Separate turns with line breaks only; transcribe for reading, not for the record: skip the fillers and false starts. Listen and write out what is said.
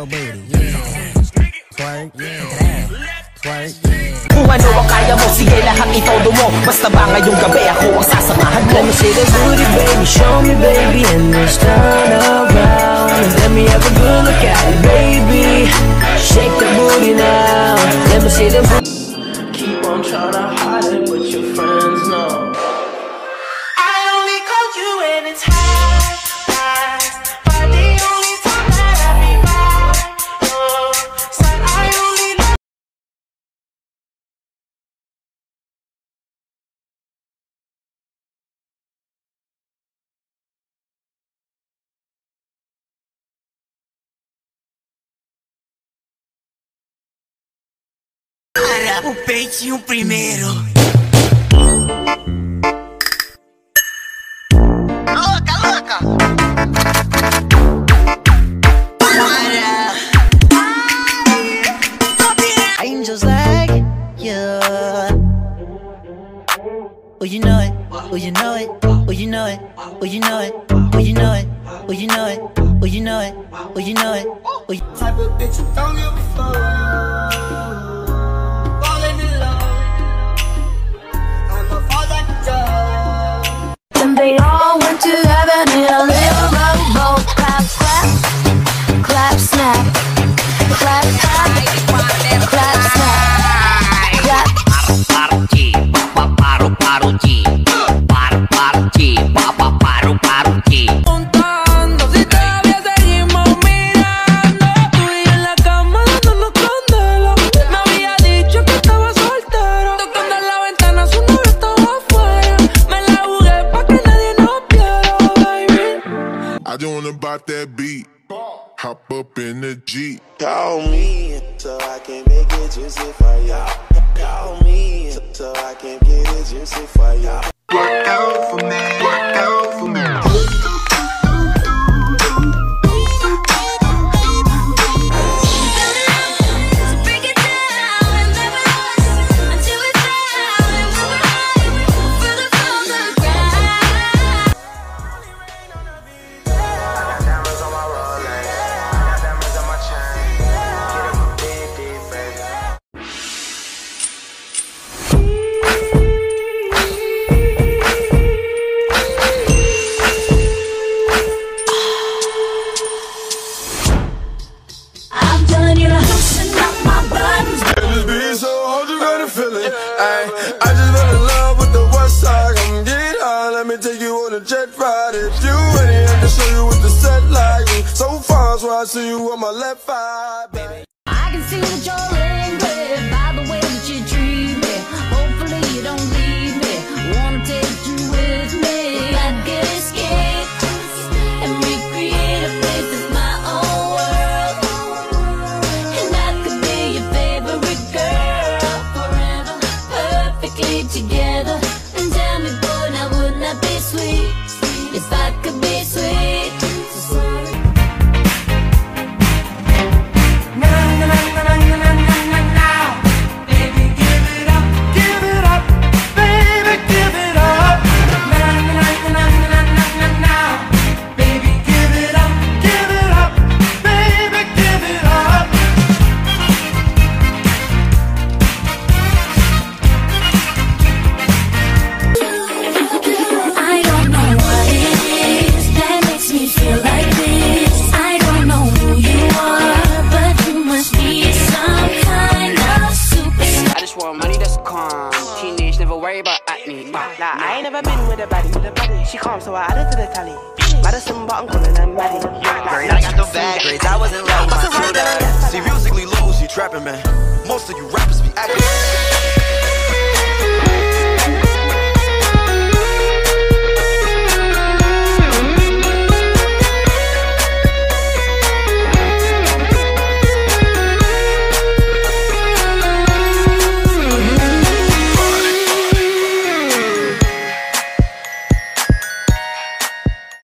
your booty, yeah. Twerk, yeah. Twerk, yeah.
Kung ano ang kaya mo, sige lahat itodo mo. Basta ba ngayong gabi ako ang sasamahan mo.
Let me see the booty, baby, show me, baby, and let's turn around. Let me have a good look at it, baby. Shake the booty now. Let me see the booty. Keep on trying to hide it, but your friends know.
I only call you when it's high, but the only time that I be by your side, I only know.
Para o peitinho primeiro. Louca, louca.
Angels like you. Oh, you know it. Oh, you know it. Oh, you know it. Oh, you know it. Oh, you know it. Oh, you know it. Oh, you know it. Oh, you know it.
Type of bitch you don't give a fuck. Falling in love. I'm a fall like a dog.
And they all went to heaven in a little rowboat. Clap, clap, clap, snap. Clap, clap, clap, snap. Clap.
Parti, paro, paroti. Parti, paroti.
Contando si todavía seguimos mirando. Tú y yo en la cama dándonos candela. Me había dicho que estaba soltero. Tocando en la ventana su novio estaba afuera. Me la jugué pa' que nadie nos viera, baby.
I just wanna bop that beat. Hop up in the Jeep.
Call me so I can make it juicy for ya. Call me so I can get it juicy for ya.
Work out for me. Work out for me.
I just fell in love with the west side. Come get high, let me take you on a jet ride. If you ready, I can show you what the set like. So far, so I see you on my left eye, baby.
I can see that you're angry by the way that you treat me. Hopefully you don't leave me. Wanna take you with me. If I could escape and recreate a place that's my own world, and I could be your favorite girl forever, perfectly together. And tell me, boy, now wouldn't that be sweet? If I could be sweet.
Nah, I ain't never been with a baddie. She calm, so I added to the tally. Madison, but I'm calling her Maddie.
Girl, I got the bad grades, I wasn't low. See, musically loose, you trapping, man. Most of you rappers be acting.